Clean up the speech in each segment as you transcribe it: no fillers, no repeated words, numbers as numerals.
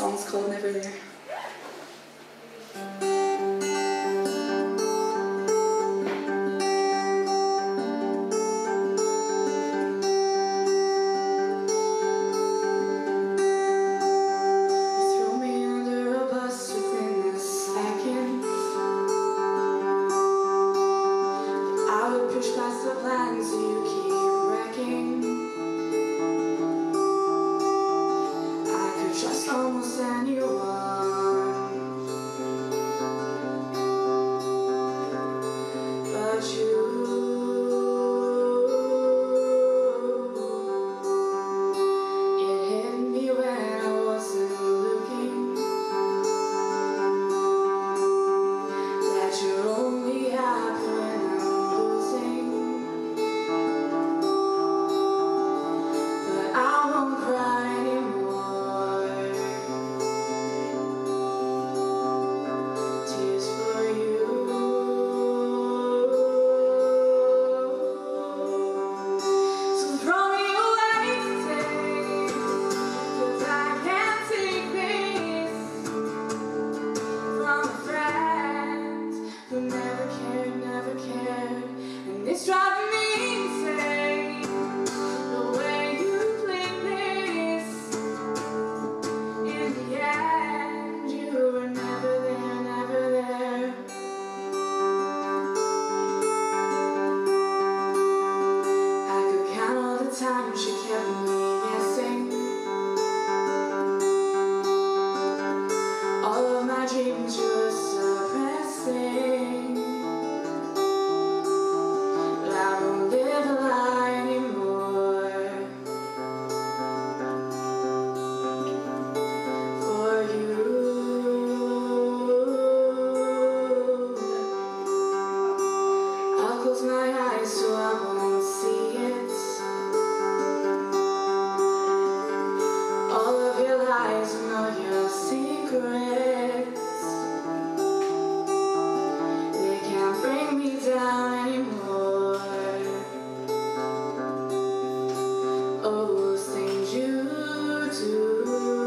song's called Never There. Almost anyone, but you it hit me when I wasn't looking, that you're only happy when I'm losing, but I won't cry anymore. It's driving me insane, the way you play this. In the end, you were never there, never there. I could count all the times she kept me guessing. All of my dreams you were suppressing. I don't live a lie anymore for you. I'll close my eyes so I won't see it. All of your lies and all your secrets, they can't bring me down anymore. All those things you do.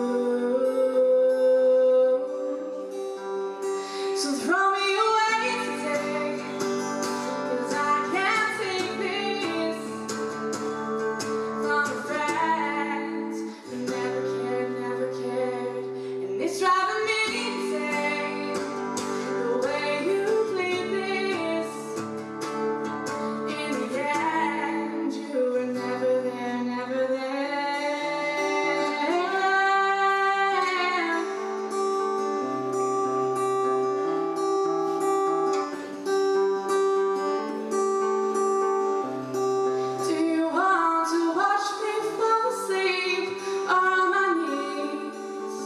So throw me away today, 'cause I can't take this from a friend who never cared, and it's driving me insane, the way you play this. In the end, you were never there, never there. Do you want to watch me fall asleep or on my knees?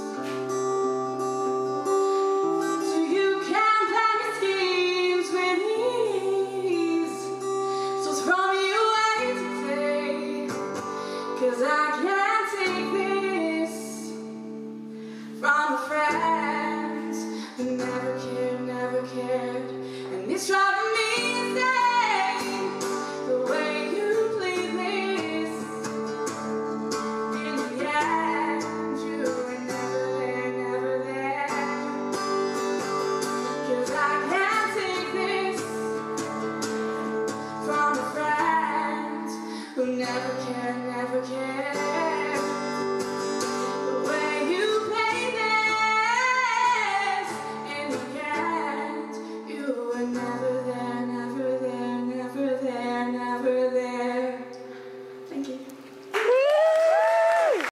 So you can plan your schemes with ease. So throw me away today, 'cause I can't take this from a friend who never cared, and it's driving me insane, the way you play this. In the end, you were never there, 'cause I can't take this from a friend who never cared.